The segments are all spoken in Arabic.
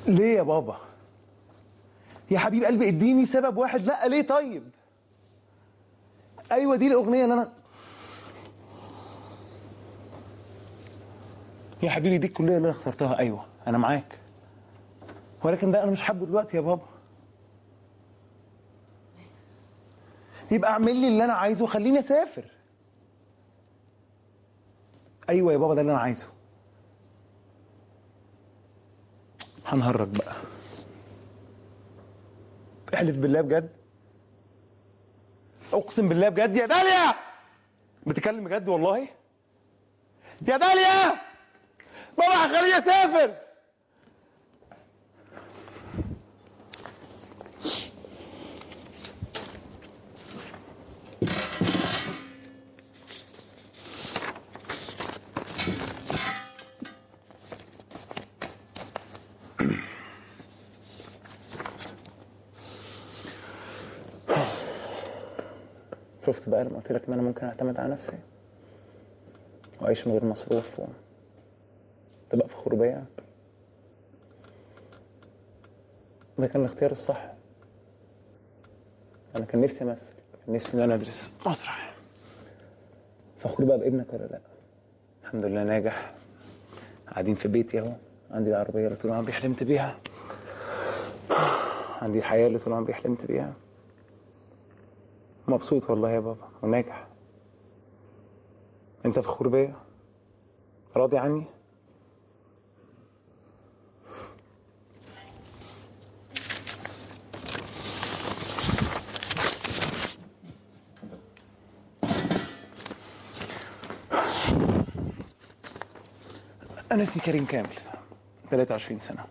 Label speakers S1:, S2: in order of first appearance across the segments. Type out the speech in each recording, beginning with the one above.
S1: ليه يا بابا؟ يا حبيب قلبي اديني سبب واحد. لا ليه طيب؟ ايوه دي الاغنيه اللي انا يا حبيبي دي الكليه اللي انا اخترتها. ايوه انا معاك، ولكن ده انا مش حابه دلوقتي يا بابا. يبقى اعمل لي اللي انا عايزه وخليني اسافر. ايوه يا بابا ده اللي انا عايزه. هنهرج بقى. احلف بالله بجد. اقسم بالله بجد يا داليا. بتتكلم بجد والله؟ يا داليا بابا هخليني اسافر. شفت بقى لما قلت لك ان انا ممكن اعتمد على نفسي واعيش من غير مصروف تبقى فخور بيا؟ ده كان الاختيار الصح. انا كان نفسي امثل، كان نفسي ان انا ادرس مسرح. فخور بقى بابنك ولا لا؟ الحمد لله ناجح، قاعدين في بيتي اهو، عندي العربيه اللي طول عمري حلمت بيها، عندي الحياه اللي طول عمري حلمت بيها. مبسوط والله يا بابا وناجح. انت فخور بيا؟ راضي عني؟ أنا اسمي كريم كامل، 23 سنة.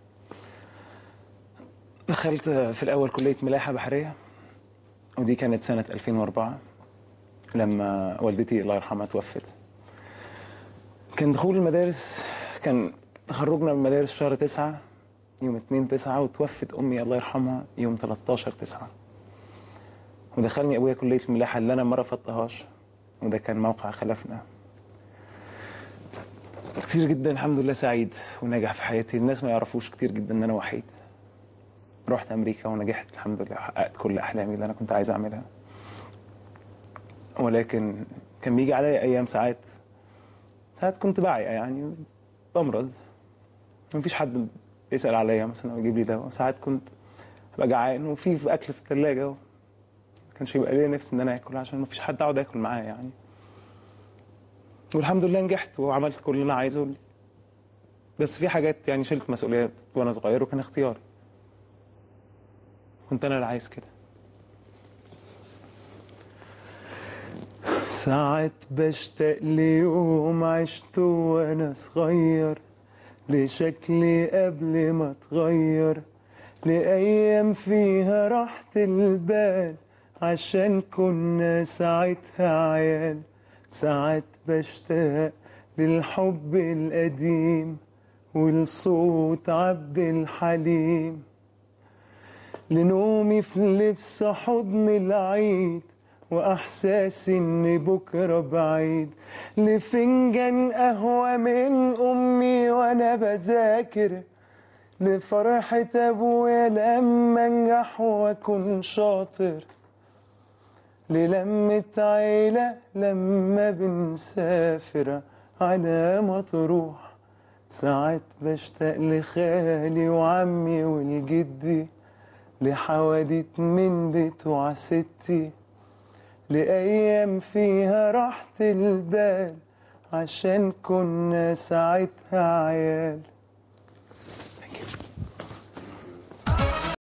S1: دخلت في الأول كلية ملاحة بحرية، ودي كانت سنة 2004 لما والدتي الله يرحمها توفت. كان دخول المدارس، كان تخرجنا من المدارس شهر 9 يوم 2/9، وتوفت أمي الله يرحمها يوم 13/9. ودخلني أبويا كلية الملاحة اللي أنا ما رفضتهاش، وده كان موقع خلفنا. كتير جدا الحمد لله سعيد وناجح في حياتي. الناس ما يعرفوش كتير جدا ان انا وحيد. رحت امريكا ونجحت الحمد لله، حققت كل احلامي اللي انا كنت عايز اعملها. ولكن كان بيجي عليا ايام ساعات كنت بعيا، يعني بمرض، مفيش حد يسال عليا مثلا او يجيب لي دواء. ساعات كنت ابقى جعان وفي اكل في الثلاجه، كانش يبقى ليا نفس ان انا اكل عشان مفيش حد اقعد اكل معاه يعني. والحمد لله نجحت وعملت كل اللي انا عايزه. بس في حاجات يعني شلت مسؤوليات وانا صغير وكان اختياري، كنت انا اللي عايز كده. ساعات بشتاق ليوم عشته وانا صغير، لشكلي قبل ما اتغير، لأيام فيها راحة البال عشان كنا ساعتها عيال. ساعات بشتاق للحب القديم ولصوت عبد الحليم، لنومي في لبس حضن العيد وأحساسي إن بكرة بعيد، لفنجان قهوة من أمي وأنا بذاكر، لفرحة أبويا لما أنجح وأكون شاطر، للمة عيلة لما بنسافر على مطروح. ساعات بشتاق لخالي وعمي والجدي، لحواديت من بتوع ستي، لأيام فيها راحة البال عشان كنا ساعتها عيال.